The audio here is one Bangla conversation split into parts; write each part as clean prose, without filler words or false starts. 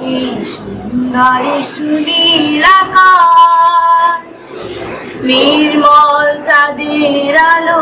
এই সুন্দর সুনীল আকাশ, নির্মল চাঁদের আলো,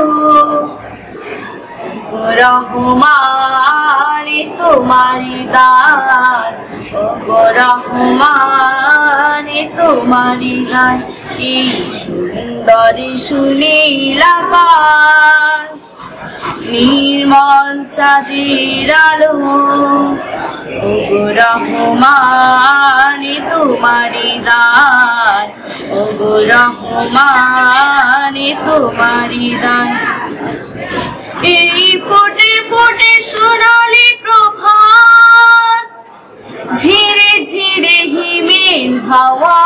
রহমান তোমারি দান, ওগো রহমান তোমারি দান। এই সুন্দর সুনীল আকাশ, নির্মল চাঁদের আলো, ওগো রহমান তোমারি দান, ওগো রহমান তোমারি দান। এই ফোটে ফোটে সোনালি প্রভাত, ঝিরে ঝিরে হিমেল হাওয়া।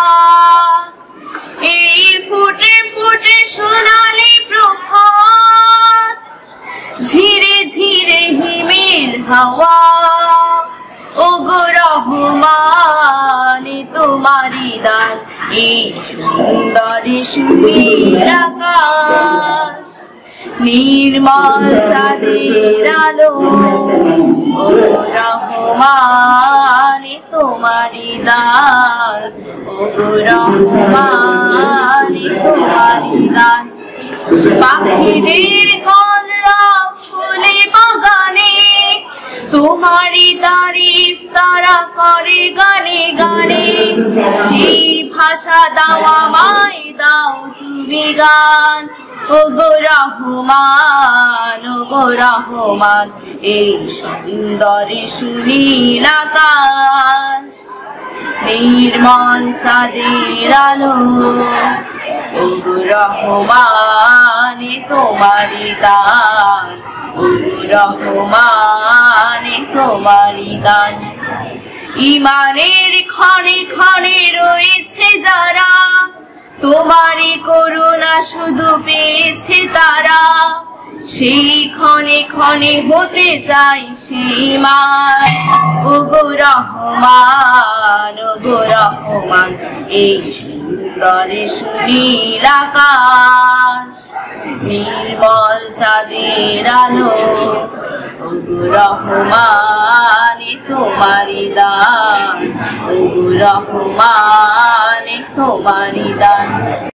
এই ফোটে ফোটে সোনালি প্রভাত, ঝিরে ঝিরে হিমেল হাওয়া। ওগো রহমান তোমারি দান, এই সুন্দর সুনীল আকাশ, নির্মল চাঁদের আলো, ওগো রহমান তোমারি দান, ওগো রহমান তোমারি দান। পাখিদের কলরব ফুলে বাগানে, তোমারি তারিফ তারা করে গানে গানে। সেই ভাষা দাও আমায়, দাও তুমি গান, ওগো রহমান, ওগো রহমান। এই সুন্দর সুনীল আকাশ, নির্মল চাঁদের আলো, ওগো রহমান তোমারি দান, ওগো রহমান তোমারি দান। ইমানের ক্ষণে ক্ষণে রয়েছে যারা, তোমারি করুণা শুধু পেয়েছে তারা। সেই ক্ষণে ক্ষণে হতে চাই সেই মান, ওগো রহমান, ওগো রহমান। এই সুন্দর সুনীল আকাশ, নির্মল চাঁদের আলো, ওগো রহমান তোমারি দান, ওগো রহমান তোমারি দান।